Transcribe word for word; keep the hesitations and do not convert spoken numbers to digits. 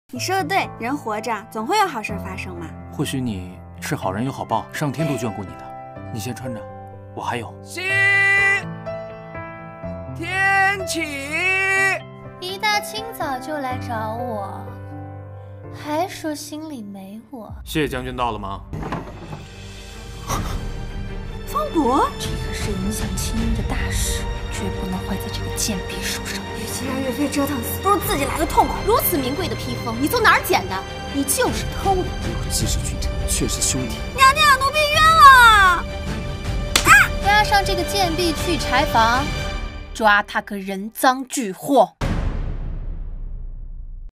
你说的对，人活着总会有好事发生嘛。 或许你是好人有好报，上天都眷顾你的。你先穿着，我还有。 西天启， 一大清早就来找我，还说心里没我。 谢将军到了吗？ 方伯， 这个是影响青云的大事，绝不能坏在这个贱婢手上。 与其让岳飞折腾死，不如自己来个痛快。 如此名贵的披风，你从哪儿捡的？你就是偷的。 我既是君臣，却是兄弟。 娘娘，奴婢冤了！ 押上这个贱婢去柴房，抓他个人赃俱获。